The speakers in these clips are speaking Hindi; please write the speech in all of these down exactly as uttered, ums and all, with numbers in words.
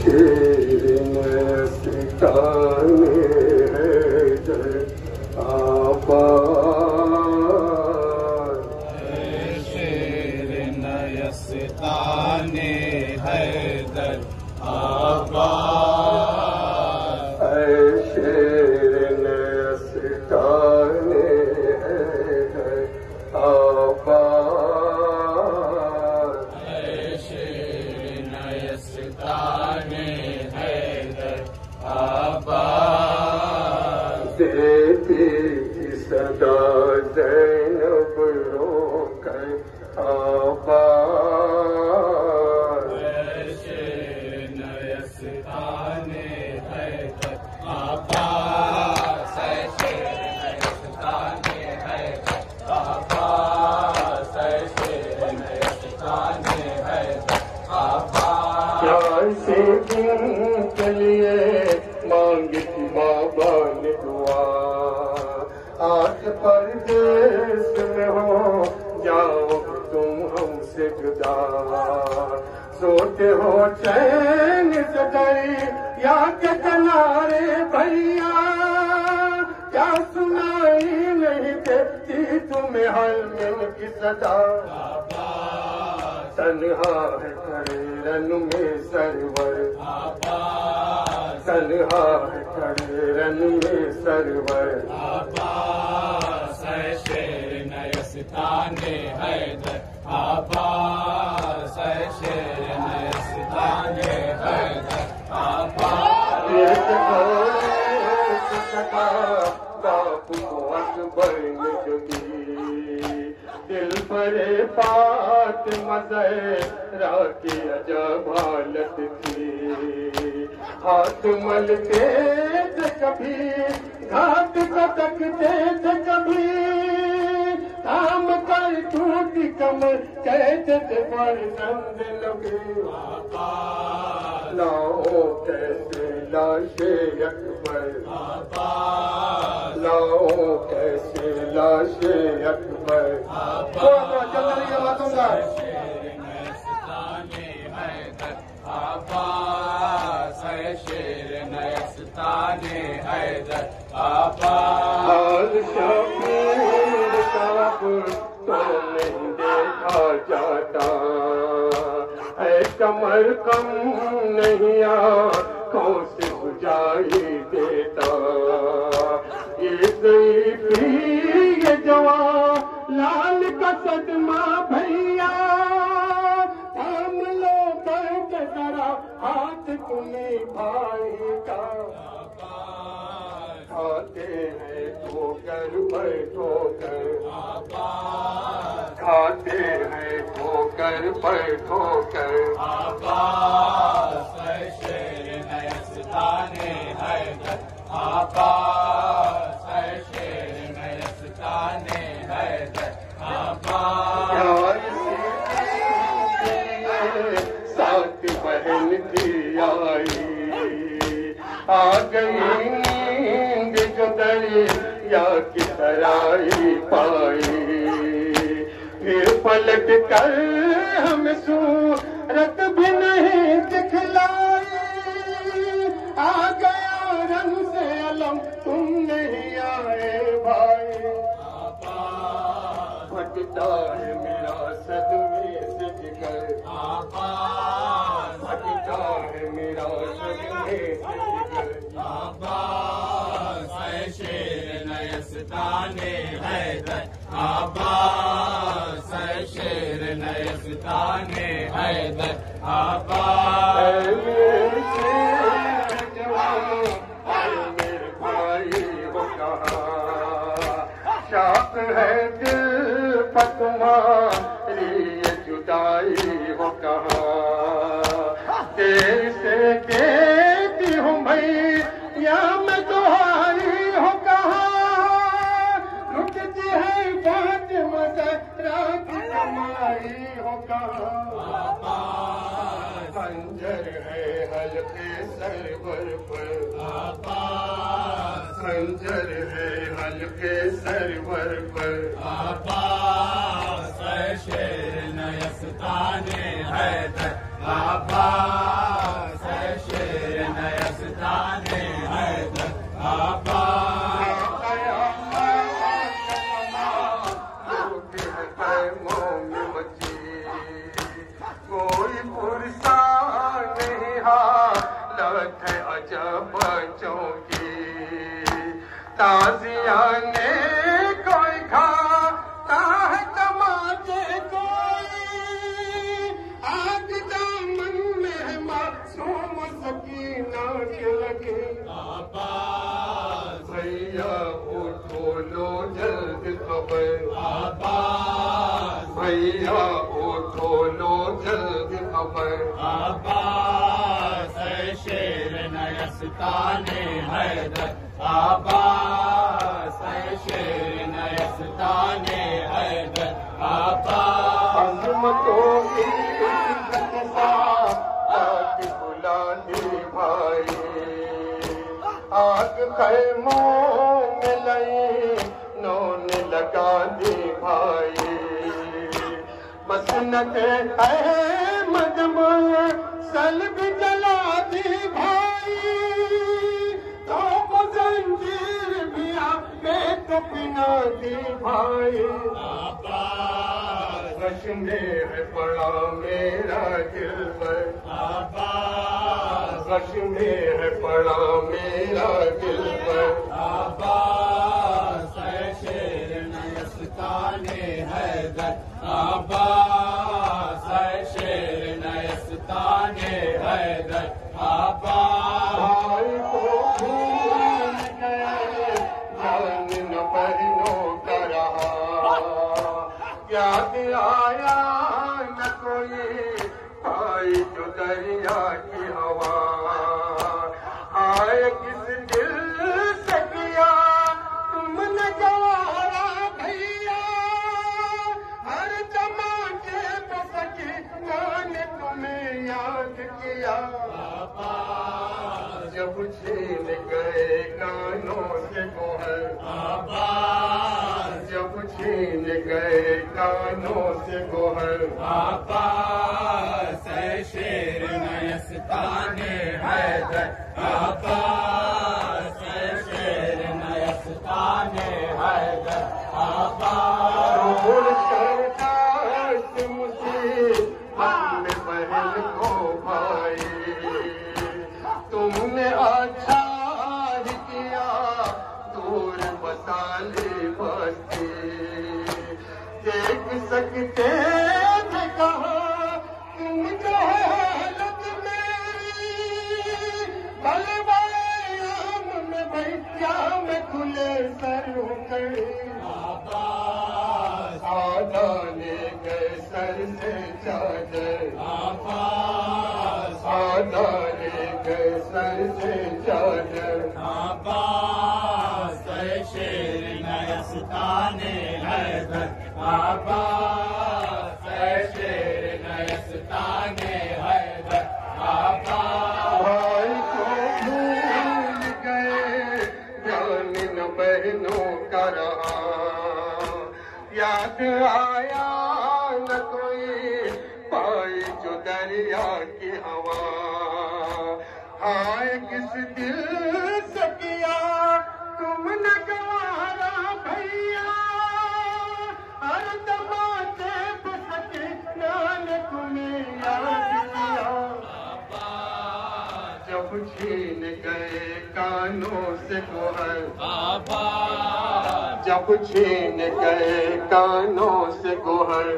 शेर सिताने हैदर आबाद, शेर नयस्ताने हैदर आबाद, शेर नयस्ताने हैदर आबाद, शेर नयस्ताने हैदर आबाद, देती सदा ज़ैनब रोकर आबाद, शेर नयस्ताने हैदर आबाद, शेर नयस्ताने हैदर आबाद, शेर नयस्ताने हैदर आबाद। ऐसे दिन के लिए मांगी थी बाबा ने दुआ, आज परदेश में हो जाओ तुम हमसे जुदा, सोते हो चैन से दरिया के किनारे भैया, क्या सुनाई नहीं देती तुम्हें हर मन की सदा, तन्हा है खड़े रन में सरवर, तन्हा है खड़े रन में सरवर, शेर नयस्ताने हैदर आबाद, शेर नयस्ताने हैदर आबाद। बापू को अकबर ने जो दी, दिल भरे बात मज़हरा की अजब हालत थी, हाथ मलते थे कभी घाट कटकते थे कभी, काम कर टूटी कमर कहते थे फर्जंद नबी, लाओ कैसे लाशे अकबर, लाओ कैसे लाशे अकबर, शेर नयस्ताने हैदर आबाद, शेर नयस्ताने हैदर आबाद, शबीर साहब तो नहीं देखा जाता है, कमर कम नहीं आँखों से बुझाई देता, ये ज़ईफ़ी ये जवान लाल का सदमा भैया, थाम लो बैठ जरा हाथ तुम्हें भाई का, खाते हैं ठोकर पर ठोकर, खाते हैं ठोकर पर ठोकर, शेर नयस्ताने हैदर आबाद, शेर नयस्ताने हैदर आबाद। साथ बहन की आई, आ गई नींद जो दरिया की तराई पाई, फिर पलट कर हम सूरत भी नहीं दिखलाई, आ गया रंग से अलम तुम नहीं आए भाई, फटता है मेरा सदमे से जिगर, फटता है मेरा सदमे से जिगर, शेर नयस्ताने हैदर आबाद, शेर नयस्ताने हैदर आबाद, मेरे भाई हो कहा शाप है दिल पर तुम्हारी ये जुदाई हो कहा, देर से देती हूँ भैया मैं तुम्हारी हो कहा, लुटती है फातिमा ज़हरा की कमाई हो कहा, खंजर है हल्के सरवर पर, खंजर है हल्के सरवर पर, शेर नयस्ताने हैदर आबाद, शेर ताजियाने कोई खाता है तमाचे कोई, आज दामन में मासूम सकीना के लगे। भैया उठो लो जल्द खबर, भैया उठो लो जल्द खबर। अब्बास शेर नयस्ताने हैदर, अब्बास शेर नयस्ताने हैदर, अब्बास अज़मतों की इज्जत सा आग बुला दी भाई, आग खैमों में लई नौने लगा दी भाई। मसनद अहमद सल्ब जला दी भाई, तो को जंजीर भी आपने तो पिना दी भाई। रश में है पड़ा मेरा दिल पर, रश में है पड़ा मेरा दिल पर। अब्बास शेर नयस्ताने हैदर, अब्बास शेर नयस्ताने हैदर, अब्बास भाई को भूल गए जान न बहनों का रहा, याद आया न कोई भाई जो दरिया की हवा। आए किस दिल से किया तुमने गवारा भैया, हर जमाने पे सकी मैंने तुम्हें याद किया। जब छीन गए कानों से गोहर, जब छीन गए कानों से गोहर। अब्बास शेर नयस्ताने हैदर, अब्बास शेर नयस्ताने हैदर, अब्बास रोल करता मुझे अपने बहन को भाई, तुमने अच्छा ही किया दूर बसा ली बस्ती। देख सकते थे कहा तुम जो हालत मेरी, बलवायाम में भैया मैं खुले सर हूँ कड़ी। आधा ले गए सर से चादर, आधा ले गए सर से चादर। अब्बास शेर नयस्ताने हैदर, अब्बास शेर नयस्ताने हैदर, अब्बास भाई को भूल गए जान न बहनों का रहा, याद आया न कोई पाई जो दरिया की हवा। हाय किस दिल से किया तुमने गवारा भैया, हर दमाते पे सके ने तुम्हें याद किया। जब छीन गए कानों से गोहर, जब छीन गए कानों से गोहर।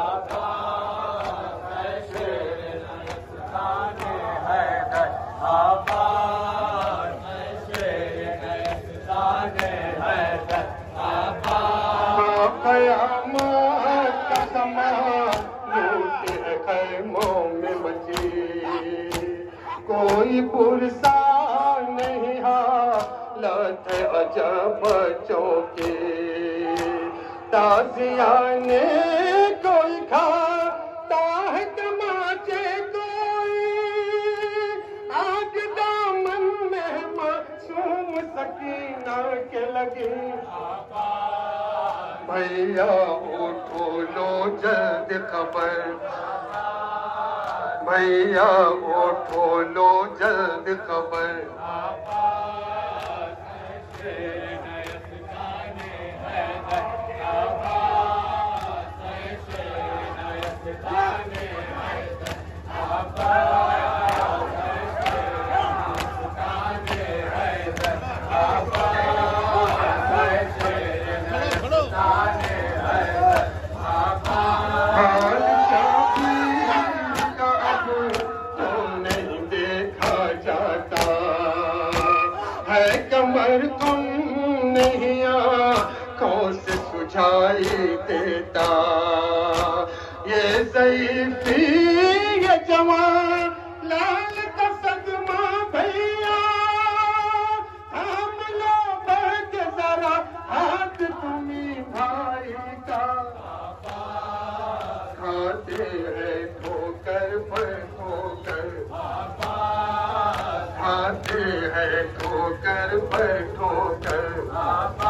कयामत का समा लूट है खैमों में मची, कोई पुरसा नहीं हालत अजब बच्चों की। ताजियाने कोई खाता है तमाचे कोई, आज दामन में मासूम सकीना के लगी। भैया उठो लो जल्द खबर, भैया उठो लो जल्द खबर। देता। ये ज़ईफ़ी ये जवान लाल का सदमा भैया, थाम लो बैठ जरा हाथ तुम्ही भाई का। खाते हैं ठोकर पर ठोकर, खाते हैं ठोकर पर ठोकर।